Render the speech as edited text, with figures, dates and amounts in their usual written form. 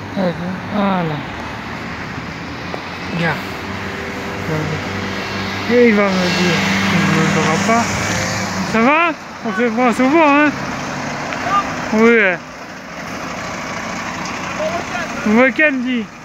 Voilà. Regarde. Et il va me dire, il ne me verra pas. Ça va? On se voit souvent, hein? Oui. Week-end dit.